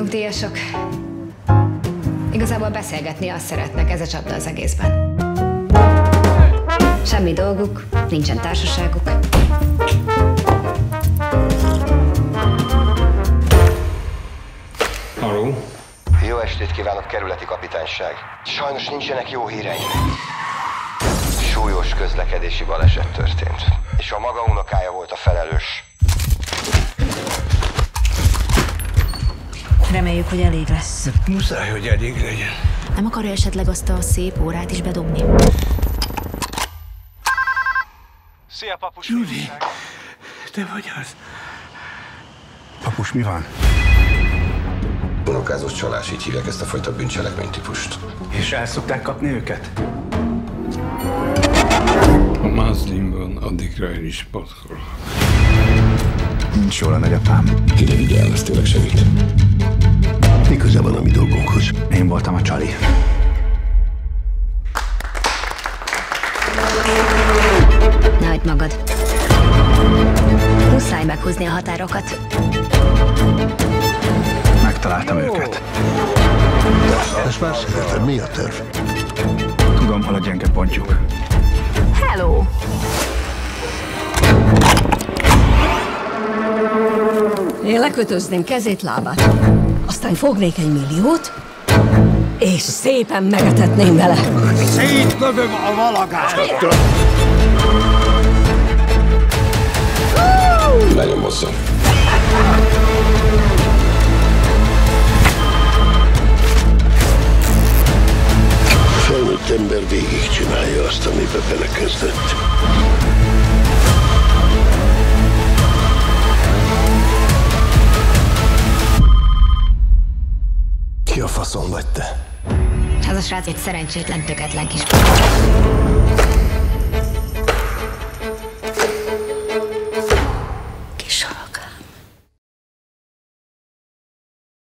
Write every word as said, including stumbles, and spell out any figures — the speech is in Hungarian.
nyugdíjasok. Igazából beszélgetni azt szeretnek, ez a csapda az egészben. Semmi dolguk, nincsen társaságuk. Halló? Jó estét kívánok, kerületi kapitányság. Sajnos nincsenek jó híreim. Súlyos közlekedési baleset történt, és a maga unokája volt a felelős. Reméljük, hogy elég lesz. Muszáj, hogy elég legyen. Nem akarja esetleg azt a szép órát is bedobni? Szia, papus! Júli, te vagy az. Papus, mi van? Unokázós csalás, így hívják ezt a fajta bűncselekménytípust. És el szokták kapni őket? Ha mázlim van, addigra el is patkol. Nincs jól a nagyapám. Ide vigyál, ez tényleg segít. Mi köze van a mi dolgunkhoz? Én voltam a csali. Ne hagyd magad. Muszáj meghúzni a határokat. Megtaláltam őket. Ezt már szeretem, mi a terv? Tudom, hol a gyenge pontjuk. Hello! Én lekötözném kezét, lábát. Aztán fognék egy milliót, és szépen megetetném vele. Szétlövöm a valagást! Nagyon bosszú. Felnőtt ember végigcsinálja azt, amibe belekezdett. Ki a faszom vagy te? Ez a srác egy szerencsétlen, töketlen kis...